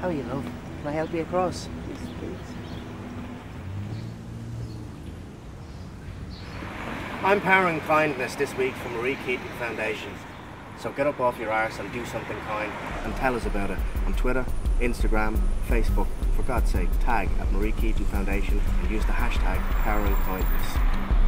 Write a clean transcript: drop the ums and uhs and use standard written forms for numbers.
How are you, love? Can I help you across? Yes, please. I'm powering kindness this week from Marie Keating Foundation. So get up off your arse and do something kind and tell us about it on Twitter, Instagram, Facebook. For God's sake, tag at Marie Keating Foundation and use the hashtag powering kindness.